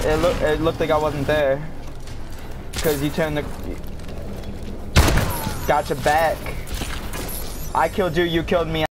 It looked like I wasn't there. Cause you turned the. Got your back. I killed you. You killed me.